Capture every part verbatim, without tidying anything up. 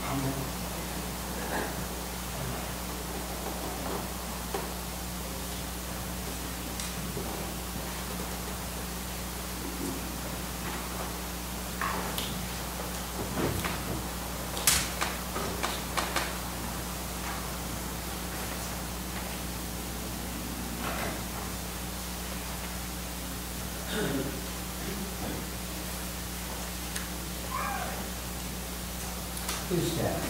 Please stand.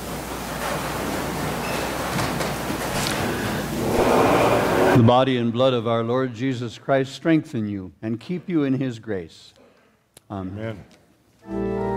The body and blood of our Lord Jesus Christ strengthen you and keep you in his grace. Amen. Amen.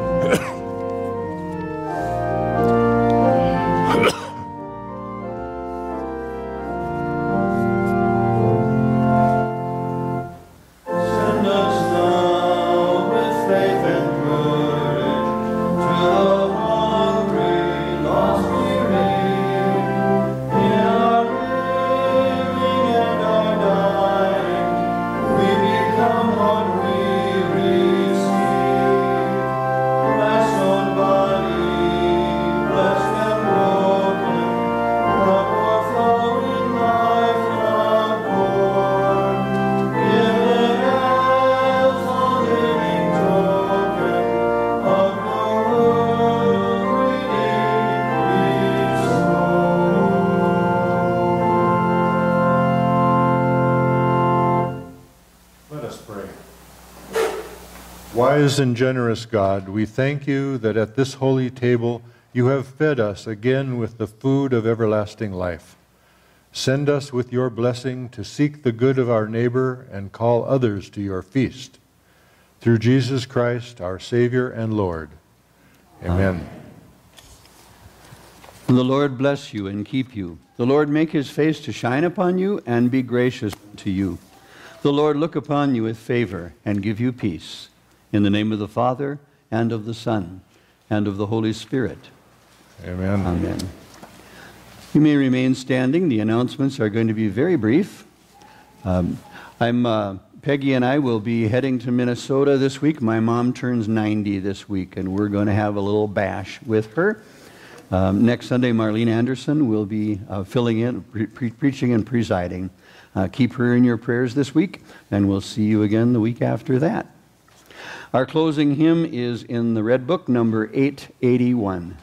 Wise and generous God, we thank you that at this holy table you have fed us again with the food of everlasting life. Send us with your blessing to seek the good of our neighbor and call others to your feast. Through Jesus Christ, our Savior and Lord. Amen. The Lord bless you and keep you. The Lord make his face to shine upon you and be gracious to you. The Lord look upon you with favor and give you peace. In the name of the Father, and of the Son, and of the Holy Spirit. Amen. Amen. You may remain standing. The announcements are going to be very brief. Um, I'm, uh, Peggy and I will be heading to Minnesota this week. My mom turns ninety this week, and we're going to have a little bash with her. Um, next Sunday, Marlene Anderson will be uh, filling in, pre pre preaching and presiding. Uh, keep her in your prayers this week, and we'll see you again the week after that. Our closing hymn is in the Red Book, number eight eighty-one.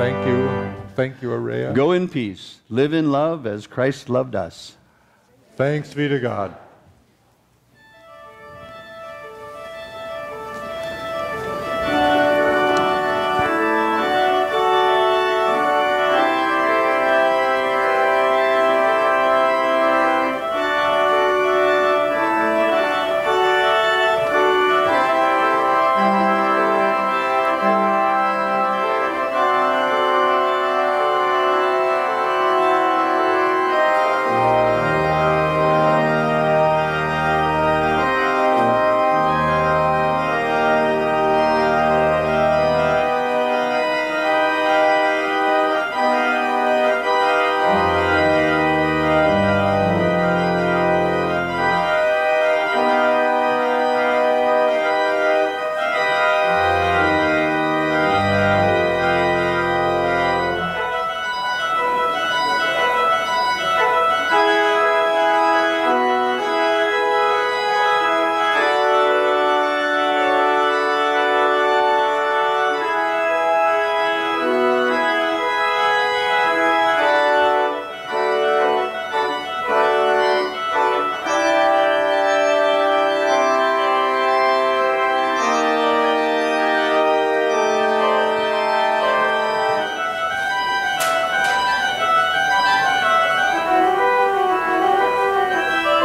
Thank you. Thank you, Araya. Go in peace. Live in love as Christ loved us. Thanks be to God.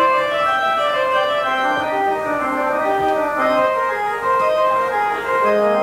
Thank you.